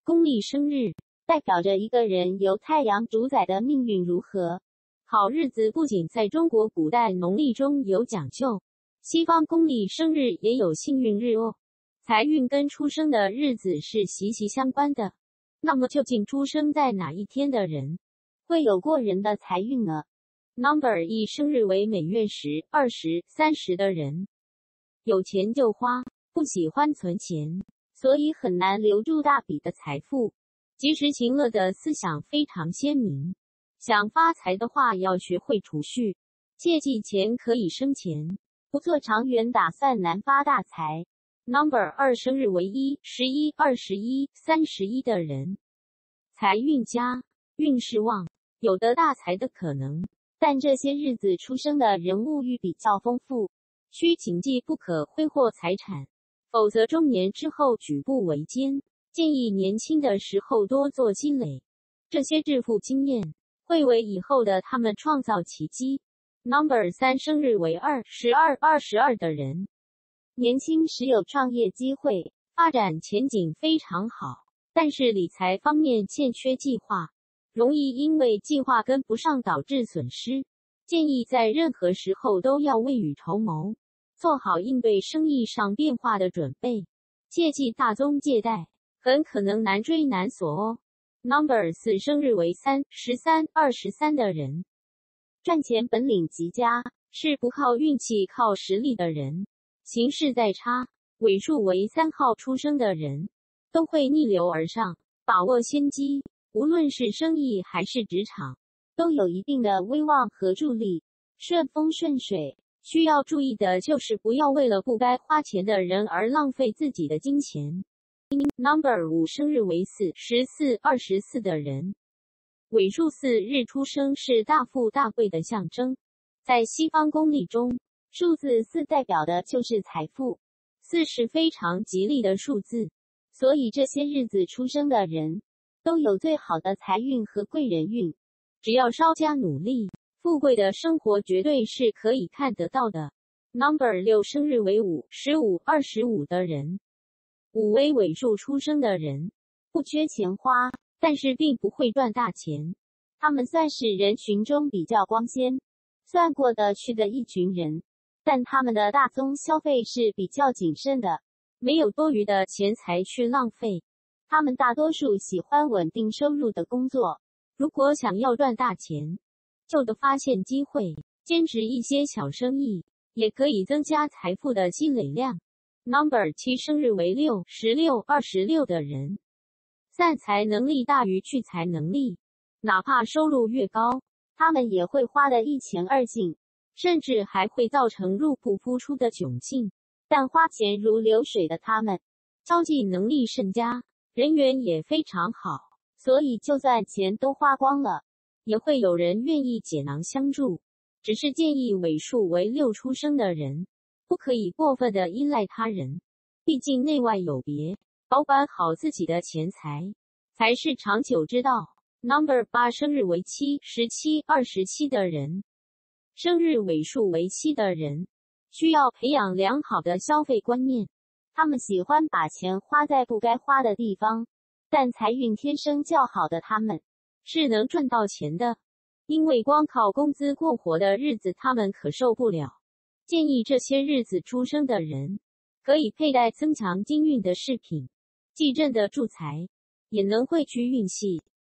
公历生日代表着一个人由太阳主宰的命运如何。好日子不仅在中国古代农历中有讲究，西方公历生日也有幸运日哦。财运跟出生的日子是息息相关的。那么究竟出生在哪一天的人会有过人的财运呢？ Number 1生日为每月10、20、30的人，有钱就花，不喜欢存钱，所以很难留住大笔的财富。及时行乐的思想非常鲜明，想发财的话要学会储蓄，切记钱可以生钱，不做长远打算难发大财。Number 2生日为1、11、21、31的人，财运佳，运势旺，有得大财的可能，但这些日子出生的人物欲比较丰富，需谨记不可挥霍财产，否则中年之后举步维艰。建议年轻的时候多做积累，这些致富经验会为以后的他们创造奇迹。Number 3生日为2、12、22的人，年轻时有创业机会，发展前景非常好，但是理财方面欠缺计划，容易因为计划跟不上导致损失。建议在任何时候都要未雨绸缪，做好应对生意上变化的准备，切忌大宗借贷，很可能难追难锁哦。Number 4生日为3、13、23的人，赚钱本领极佳，是不靠运气靠实力的人。形势再差，尾数为3号出生的人，都会逆流而上，把握先机，无论是生意还是职场，都有一定的威望和助力，顺风顺水。需要注意的就是不要为了不该花钱的人而浪费自己的金钱。Number 5生日为4、14、24的人，尾数4日出生是大富大贵的象征。在西方公历中，数字4代表的就是财富，4是非常吉利的数字，所以这些日子出生的人都有最好的财运和贵人运。只要稍加努力，富贵的生活绝对是可以看得到的。Number 6生日为5、15、25的人，5为尾数出生的人，不缺钱花，但是并不会赚大钱。他们算是人群中比较光鲜、算过得去的一群人，但他们的大宗消费是比较谨慎的，没有多余的钱财去浪费。他们大多数喜欢稳定收入的工作，如果想要赚大钱，就得发现机会，兼职一些小生意，也可以增加财富的积累量。Number 7生日为6、16、26的人，散财能力大于聚财能力，哪怕收入越高，他们也会花得一钱二净，甚至还会造成入不敷出的窘境。但花钱如流水的他们，交际能力甚佳，人缘也非常好，所以就算钱都花光了，也会有人愿意解囊相助。只是建议尾数为6出生的人，不可以过分的依赖他人，毕竟内外有别，保管好自己的钱财，才是长久之道。Number 8生日为7、17、27的人，生日尾数为7的人，需要培养良好的消费观念。他们喜欢把钱花在不该花的地方，但财运天生较好的他们，是能赚到钱的，因为光靠工资过活的日子他们可受不了。建议这些日子出生的人，可以佩戴增强金运的饰品，既镇得住财，也能汇聚运气。